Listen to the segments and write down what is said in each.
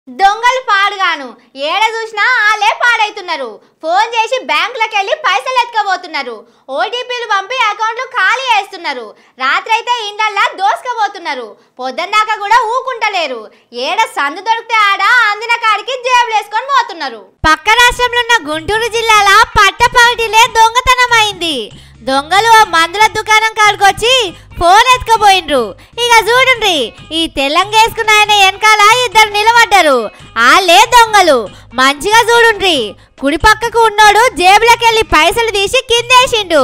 దొంగలు పాడుగాను ఏడ చూసినా ఆలే పాడైతున్నారు. ఫోన్ చేసి బ్యాంకులకు వెళ్ళి పైసలు ఎత్తుకపోతున్నారు. ఓటీపీలు పంపి అకౌంట్లు ఖాళీ చేస్తున్నారు. రాత్రి అయితే ఇండ్లల్లా దోసుకపోతున్నారు. పొద్దున్నాక కూడా ఊకుంటలేరు. ఏడ సందు దొరికితే ఆడ అందిన కాడికి జేబులు వేసుకొని పోతున్నారు. పక్క రాష్ట్రంలో ఉన్న గుంటూరు జిల్లాల పట్టపగటిలే దొంగతనం అయింది. దొంగలు మందుల దుకాణం కాడికొచ్చి ఫోన్ ఎత్తుకపోయిండ్రు. ఇక చూడండి, ఈ తెల్లంగేసుకున్న ఆయన వెనకాల ఇద్దరు నిలబడ్డారు. వాళ్ళే దొంగలు. మంచిగా చూడుండ్రి, కుడి పక్కకు ఉన్నోడు జేబులోకి వెళ్ళి పైసలు తీసి కిందేసిండు.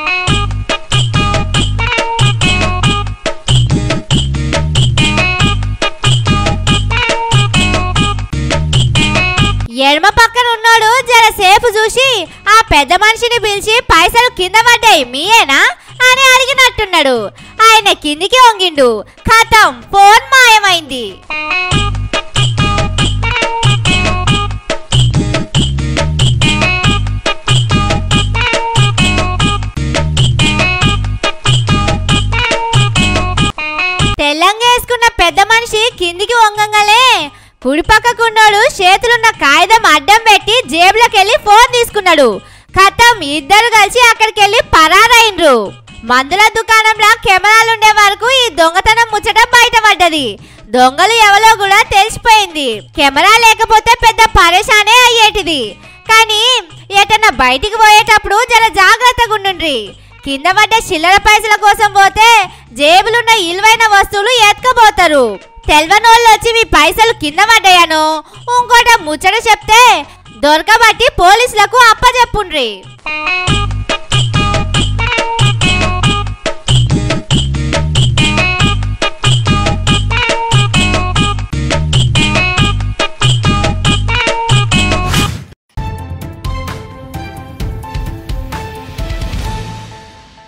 ఎడమ పక్కన ఉన్నోడు జరసేపు చూసి ఆ పెద్ద మనిషిని పిలిచి పైసలు కింద పడ్డాయి మీయేనా అని అడిగినట్టున్నాడు. ఆయన కిందికి వంగిండు. ఖతం, ఫోన్ మాయమైంది. తెల్లంగేసుకున్న పెద్ద మనిషి కిందికి వంగంగానే కుడి పక్కకున్నాడు చేతులున్న కాగితం అడ్డం పెట్టి జేబులోకి వెళ్ళి ఫోన్ తీసుకున్నాడు. ఖతం, ఇద్దరు కలిసి అక్కడికి వెళ్ళి పరారైండ్రు. మందుల దుకాణంలో కెమెరాలుండే వరకు ఈ దొంగతనం ముచ్చట బయటపడ్డది. దొంగలు ఎవరో కూడా తెలిసిపోయింది. కెమెరా లేకపోతే పెద్ద పరేషానే అయ్యేటిది. కానీ ఎటన్నా బయటికి పోయేటప్పుడు జర జాగ్రత్తగా ఉండుండ్రి. కింద పడ్డ చిల్లర పైసల కోసం పోతే జేబులున్న ఇలువైన వస్తువులు ఎత్తుకపోతారు. తెల్వనోళ్ళు వచ్చి మీ పైసలు కింద పడ్డాయను ఇంకోట ముచ్చట చెప్తే దొరకబట్టి పోలీసులకు అప్పచెప్పుండ్రి.